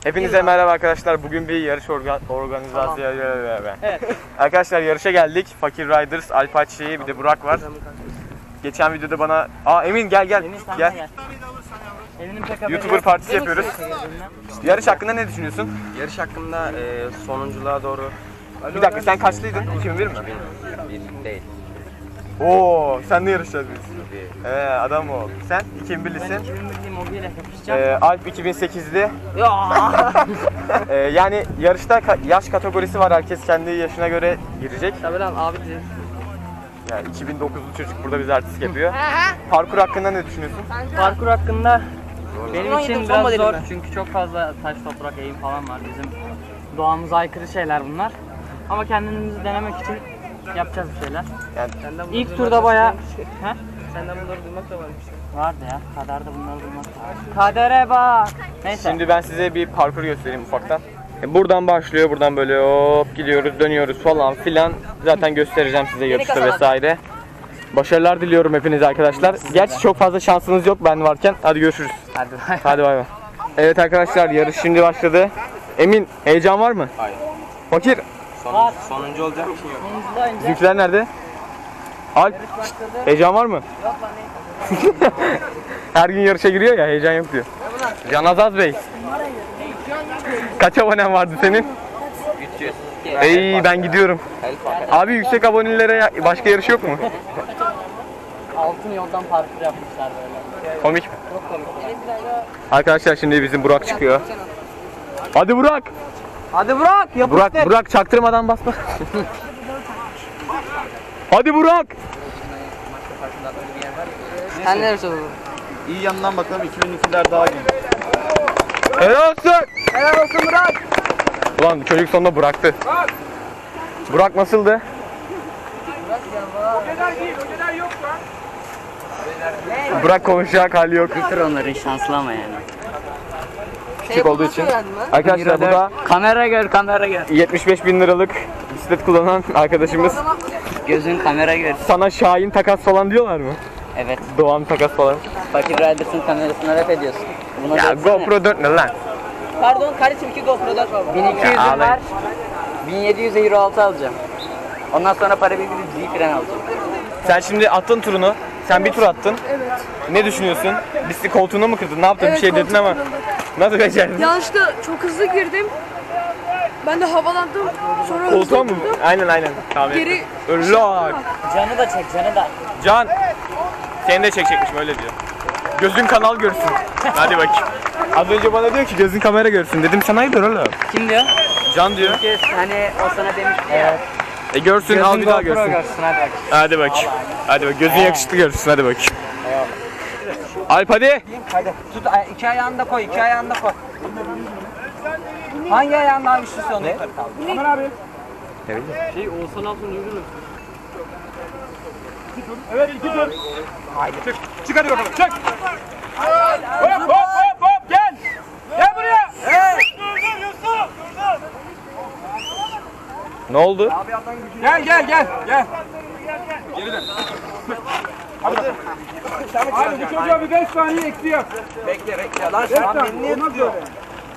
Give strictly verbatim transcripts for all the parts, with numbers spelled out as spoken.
Hepinize merhaba arkadaşlar. Bugün bir yarış organ organizasyonu. Evet. Arkadaşlar yarışa geldik. Fakir Riders, Alpaçi, bir de Burak var. Geçen videoda bana, aa Emin gel gel. Emin, gel. gel. YouTuber partisi yapıyoruz. Yarış hakkında ne düşünüyorsun? Yarış hakkında e, sonunculuğa doğru. Bir dakika, sen kaçlıydın? iki bin bir mi? Bir değil. Oo, sen de yarışacağız biz. Ee, adam o. Sen iki bin birlisin. Ben iki bin birliyim, o ile kapışacağım. Ee, Alp iki bin sekizli. Ya. Ee, yani yarışta ka yaş kategorisi var. Herkes kendi yaşına göre girecek. Tabii lan abi diyor. Yani iki bin dokuzlu çocuk burada bize artist yapıyor. Parkur hakkında ne düşünüyorsun? Parkur hakkında benim için son biraz zor modelim çünkü çok fazla taş, toprak, eğim falan var. Bizim doğamıza aykırı şeyler bunlar. Ama kendimizi denemek için yapacağız bir şeyler. Yani İlk turda bayağı... He? Senden bunları duymak da varmış. Vardı ya. Kaderde bunları duymak var. Kadere bak. Neyse. şimdi ben size bir parkur göstereyim ufaktan. E, Buradan başlıyor, buradan böyle hop gidiyoruz, dönüyoruz falan filan. Zaten göstereceğim size yarışta vesaire. Başarılar diliyorum hepinize arkadaşlar. Gerçi çok fazla şansınız yok ben varken. Hadi görüşürüz. Hadi bay. Hadi bay bay. Evet arkadaşlar, yarış şimdi başladı. Emin, heyecan var mı? Hayır. Fakir, Son, sonuncu olacak bir şey yok. bizimkiler nerede? Alp, şşt, heyecan var mı? Her gün yarışa giriyor ya, heyecan yok diyor. Canazaz Bey. Kaç abonen vardı senin? üç yüz. Ey ben gidiyorum. Abi yüksek abonelere ya- başka yarış yok mu? Altın yoldan parkur yapmışlar böyle. Komik mi? Arkadaşlar şimdi bizim Burak çıkıyor. Hadi Burak. Hadi Burak yapıştır. Burak Burak çaktırmadan basma. Hadi Burak. Sen neresi olur? İyi yandan bakalım iki bin ikiler daha iyi. Helal olsun. Helal olsun Murat. Ulan çocuk sonunda bıraktı. Burak nasıldı? Burak konuşacak hali yok. Bitir onları şanslı ama yani. Küçük olduğu için. Arkadaşlar bu da Kamera gör, kamera gör. yetmiş beş bin liralık bisiklet kullanan arkadaşımız. Gözün kamera gör. Sana Şahin takas falan diyorlar mı? Evet. Doğan takas falan. Fakir Riders'ın kamerasına rap ediyorsun. Buna Ya GoPro dört ne lan? Pardon kardeşim iki GoPro dört var. bin iki yüzüm Ya ağlayın. var. bin yedi yüze Euro altı alacağım. Ondan sonra para biriktirip Z fren alacağım. Sen şimdi attın turunu. Sen bir tur attın. Evet. Ne düşünüyorsun? Bisiklet koltuğunu mu kırdın? Ne yaptın? Evet, bir şey dedin koltuğu ama. kırıldı. Nasıl becerdin? Yanlışlıkla çok hızlı girdim. Ben de havalandım. Sonra Koltuğa hızlı mı? oturdum. Aynen aynen. Tamam. Geri Lak. Canı da çek, canı da. Can. Seni de çekecekmiş öyle diyor. Gözün kanal görsün. Hadi bakayım. Az önce bana diyor ki gözün kamera görsün. Dedim sen hayırdır oğlum? Kim diyor? Can diyor. Çünkü hani o sana demişti ya. E görsün, al bir daha görsün. görsün hadi bak. Hadi bakayım. Hadi bak gözün yakışıklı görsün, hadi bakayım. Alp hadi. Hadi tut ay- iki ayağını da koy iki ayağını da koy. Hangi ayağın daha güçlüsü onu yukarı kaldır. Aman abi. Ne bileyim. Şey Oğuzhan Altun yürür. Evet iki tur. Haydi. Çık. Çık hadi bakalım. Çık. Hop hop hop hop gel. Gel buraya. Evet. Dur dur Yusuf. Dur dur. Ne oldu? Gel gel gel gel. Geri dön. Hadi. Hadi bu çocuğa bir beş saniye eksi yap. Bekle bekle lan beş sen saniye. beni niye Olmaz tutuyorsun? böyle.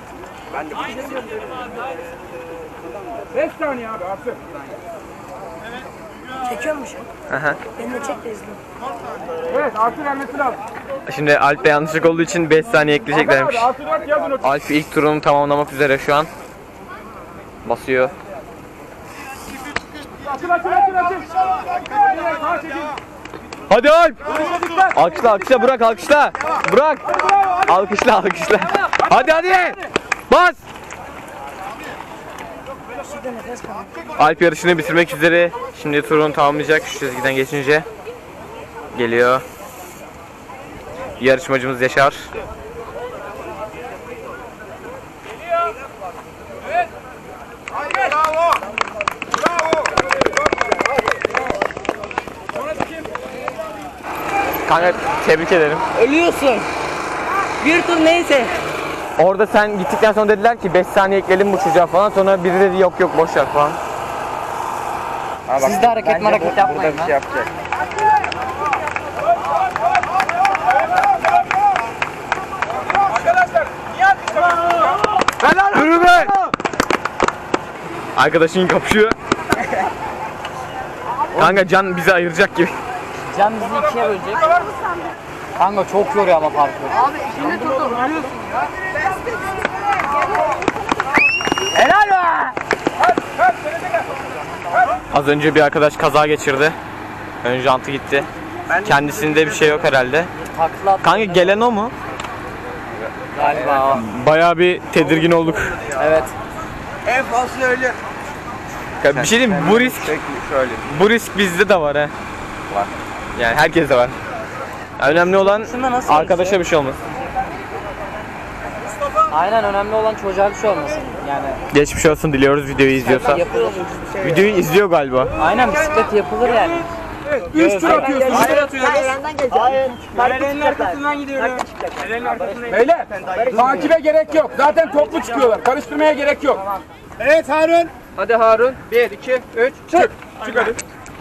beş saniye abi artık. çekiyormuş. Aha. Beni de çek de izle. Evet artı vermesi lazım. Şimdi Alp'e yanlışlık olduğu için beş saniye ekleyeceklermiş. Abi artı dört yazın o. Alp ilk turunu tamamlamak üzere şu an. Basıyor. Açıl açıl açıl açıl. Evet, sağa çekin. Hadi Alp! Alkışla alkışla Burak alkışla. Burak! Alkışla alkışla. Hadi hadi! Bas! Alp yarışını bitirmek üzere. Şimdi turunu tamamlayacak şu çizgiden geçince. Geliyor. Yarışmacımız Yaşar. Kanka tebrik ederim. Ölüyorsun. Bir tur neyse. Orada sen gittikten sonra dediler ki beş saniye ekleyelim bu çocuğa falan. Sonra biri dedi yok yok boş ver falan. Siz de hareket hareket yapmayın lan. yapacak. Arkadaşlar niye atıyorsunuz? Helal Arkadaşın kapışıyor. Kanka Can bizi ayıracak gibi. Can bizi ikiye bölecek. Kanka çok yoruyor ama parkur. Abi ikinci turda vuruyorsun ya. Helal be! Az önce bir arkadaş kaza geçirdi. Ön jantı gitti. Kendisinde bir şey yok herhalde. Takla at Kanka gelen o mu? galiba o. Bayağı bir tedirgin olduk. Evet. En fazla öyle. Ya bir şey diyeyim mi? Bu risk, Peki şöyle. bu risk bizde de var he. Var. Yani herkeste var. Önemli olan Şunda nasıl arkadaşa bir şey olmaz. Aynen, önemli olan çocuğa bir şey olmasın. Yani Geçmiş olsun diliyoruz videoyu izliyorsa. yapılır. Videoyu izliyor galiba. Aynen, bisiklet yapılır yani. Üç tur atıyorsun. Üç tur atıyoruz. Hayır. Eren'in arkasından gidiyorum. Beyler takibe gerek yok. Zaten toplu çıkıyorlar. Karıştırmaya gerek yok. Evet Harun. Hadi Harun. Bir, iki, üç, Çık. Çık hadi.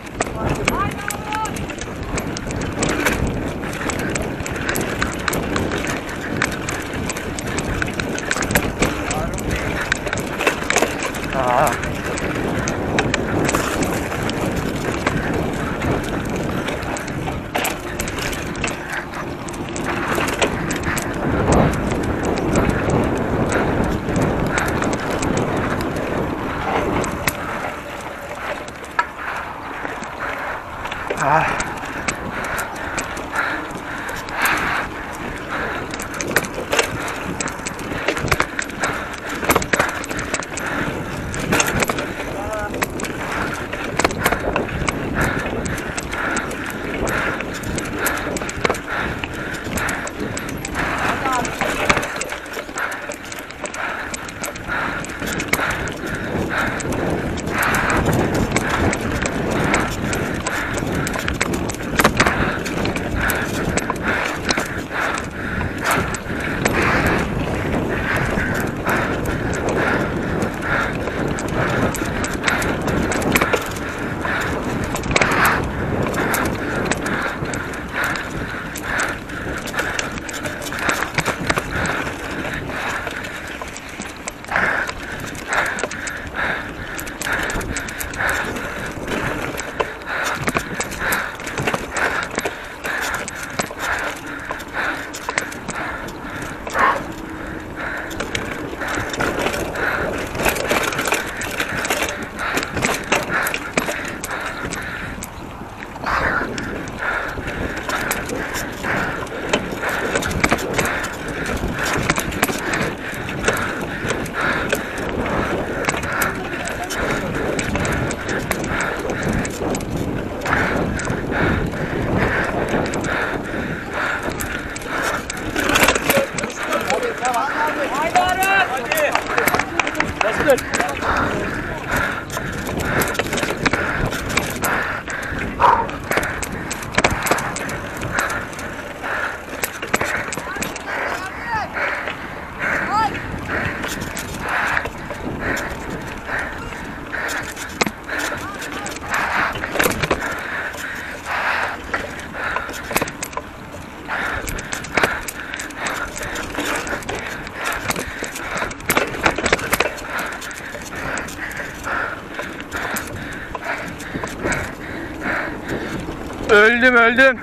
Öldüm öldüm.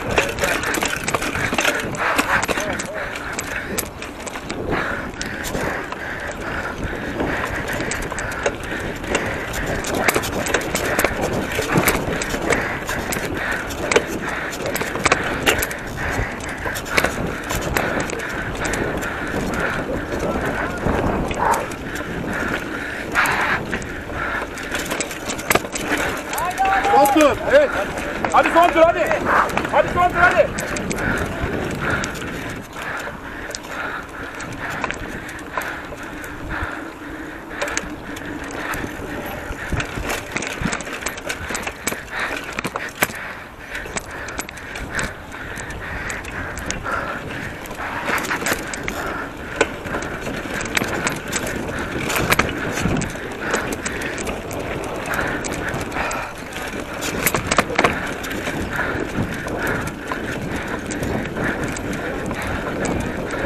Son tur. Evet. Hadi son tur hadi. Hadi son tur hadi.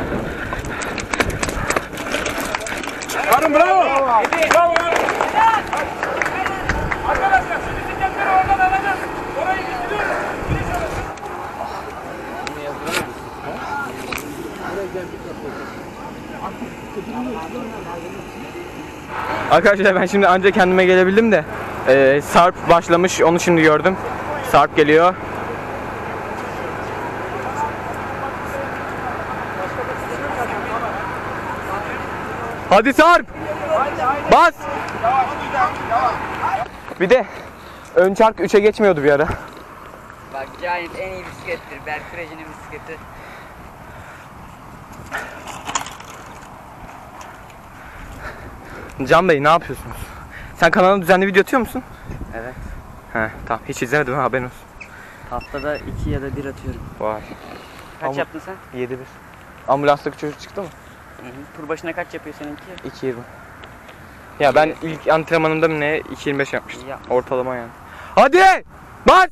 Harun bravo. Bravo. Arkadaşlar ben şimdi ancak kendime gelebildim de ee, Sarp başlamış, onu şimdi gördüm. Sarp geliyor. Hadi Sarp! Bas! Bir de ön çark üçe geçmiyordu bir ara. Bak Giant en iyi bisiklettir. Berkrejinin bisikleti. Can Bey ne yapıyorsunuz? Sen kanalına düzenli video atıyor musun? Evet. He tamam, hiç izlemedim ha, haberin olsun. Haftada iki ya da bir atıyorum. Vay. Kaç Ama- yaptın sen? yedi bir. Ambulanstaki çocuk çıktı mı? Hı hı. Tur başına kaç yapıyor seninki? iki yirmi. Ya ben ilk antrenmanımda mı ne iki yirmi beş yapmıştım. İyi yap. Ortalama yani. Hadi! Bas!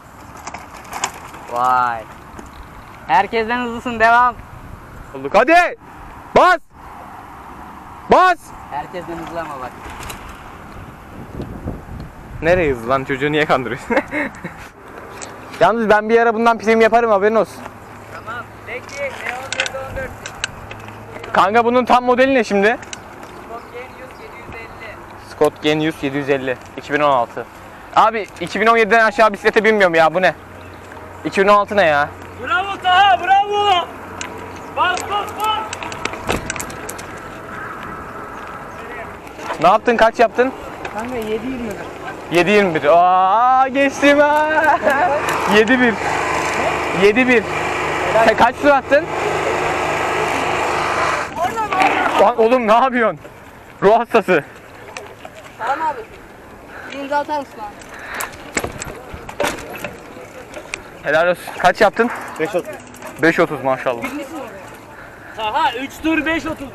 Vay. Herkesten hızlısın, devam. Olduk. Hadi! Bas! Bas! Herkesten hızlı ama bak. Nereye hızlı lan, çocuğu niye kandırıyorsun? Yalnız ben bir ara bundan prim yaparım, haberin olsun. Tamam. Peki. Ne on on dört. Kanka bunun tam modeli ne şimdi? Scott Genius yedi yüz elli. Scott Genius yedi yüz elli iki bin on altı. Abi iki bin on yediden aşağı bisiklete binmiyorum ya, bu ne? iki bin on altı ne ya? Bravo Taha, bravo. Bas bas bas. Ne yaptın, kaç yaptın? Kanka yedi yirmi. yedi yirmi bir. Aa geçtim ha. yedi bir. yedi bir. Sen kaç tur attın? Lan oğlum ne yapıyorsun? Ruh hastası. Tamam abi. Bir imza atar mısın abi? Helal olsun. Kaç yaptın? beş otuz. beş otuz maşallah. Taha üç tur beş otuz.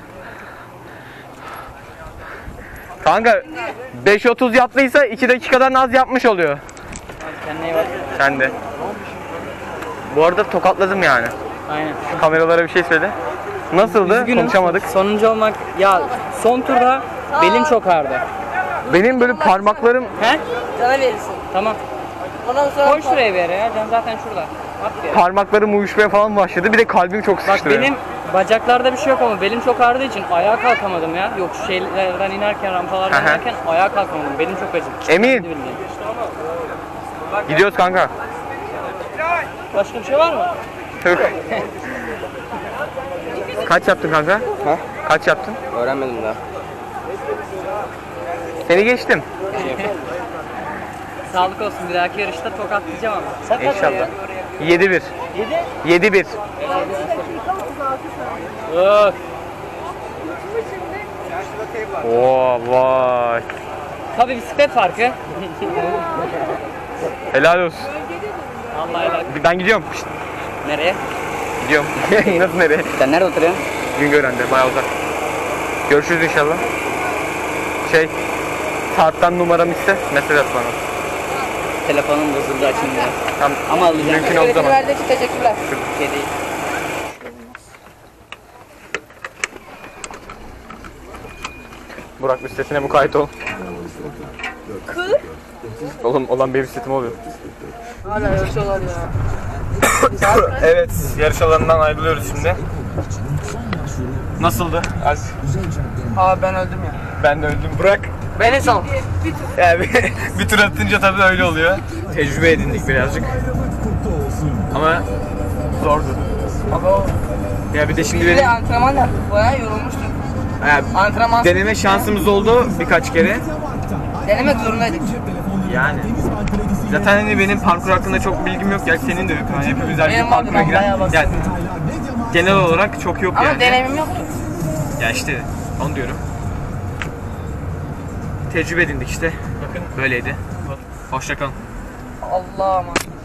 Kanka beş otuz yaptıysa iki dakikadan az yapmış oluyor. Kendine iyi bak. Sen de. Bu arada tokatladım yani. Aynen. Şu kameralara bir şey söyle. Nasıldı? Üzgünüm. Konuşamadık. Sonuncu olmak, ya son turda belim çok ağrıdı. Benim böyle parmaklarım He? Sana verirsin. Tamam. Ondan sonra Koy şuraya bir yere ya. Can zaten şurada. At bir yere. parmaklarım uyuşmaya falan başladı. Bir de kalbim çok Bak sıkıştı. benim bacaklarda bir şey yok ama belim çok ağrıdığı için ayağa kalkamadım ya. Yok şu şeylerden inerken, rampalardan Aha. inerken ayağa kalkamadım. Belim çok acıdı. Emin. Bildiğin. Gidiyoruz kanka. Başka bir şey var mı? Yok. Kaç yaptın kanka? Ha? Kaç yaptın? Öğrenmedim daha. Seni geçtim. Sağlık olsun, bir dahaki yarışta tokatlayacağım ama. Sen kaç İnşallah. ya? yedi bir. Yedi? yedi bir. Yok. Oo vay. Tabii bisiklet farkı. Helal olsun. Vallahi helal. Ben gidiyorum. Pişt, Nereye? gidiyorum. Nasıl nereye? Sen nerede oturuyorsun? Güngören'de, bayağı uzak. Görüşürüz inşallah. Şey, saatten numaramı iste, mesaj at bana. Telefonum bozuldu açılmıyor. Tamam. Ama alacağım. Mümkün olduğu zaman. verdiğin için teşekkürler. Şey değil. Burak listesine mukayyet ol. Kı? Oğlum olan benim listetim oluyor. Hala yarışıyorlar ya. Evet, yarış alanından ayrılıyoruz şimdi. Nasıldı Alp? Abi ben öldüm ya. Ben de öldüm. Burak? Beni sal. Yani bir, bir tur atınca tabii öyle oluyor. Tecrübe edindik birazcık. Ama zordu. Ya bir de şimdi Bir de benim antrenman yaptık. Bayağı yorulmuştuk. yani Antrenman deneme şansımız oldu birkaç kere. denemek zorundaydık. Yani zaten hani benim parkur hakkında çok bilgim yok ya, senin de yok. Yani hepimiz her gün Benim vardı, parkura ben giren. bayağı baktım. Yani genel olarak çok yok Ama yani. deneyimim yoktu. Ya işte onu diyorum. Tecrübe edindik işte. Bakın böyleydi. Hoşça kalın. Allah'a emanet.